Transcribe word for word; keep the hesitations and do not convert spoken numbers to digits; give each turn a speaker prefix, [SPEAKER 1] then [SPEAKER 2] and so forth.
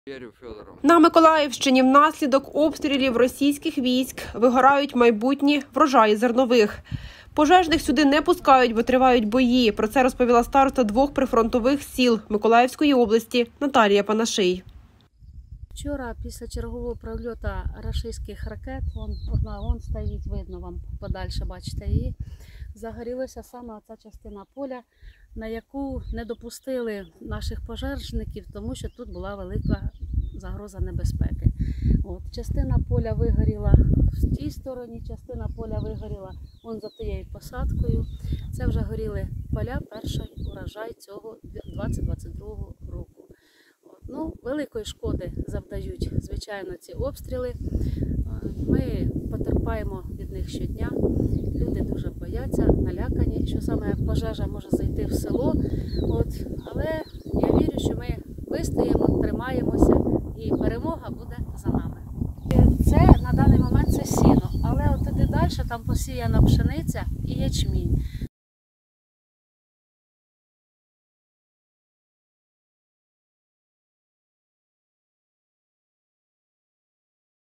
[SPEAKER 1] На Миколаївщині внаслідок обстрілів російських військ вигорають майбутні врожаї зернових. Пожежних сюди не пускають, бо тривають бої. Про це розповіла староста двох прифронтових сіл Миколаївської області Наталія Панаший.
[SPEAKER 2] Вчора після чергового прильоту рашистських ракет, вон, одна вон стоїть, видно вам подальше, бачите її, загорілася саме ця частина поля, на яку не допустили наших пожежників, тому що тут була велика загроза небезпеки. От, частина поля вигоріла в тій стороні, частина поля вигоріла вон за тією посадкою. Це вже горіли поля, перший урожай цього двадцять двадцять другого року. От, ну, великої шкоди завдають, звичайно, ці обстріли. Ми потерпаємо від них щодня. Люди дуже бояться, налякані, що саме пожежа може зайти в село. От, але я вірю, що ми вистоїмо, тримаємося і перемога буде за нами. Це на даний момент це сіно, але от туди далі там посіяна пшениця і ячмінь.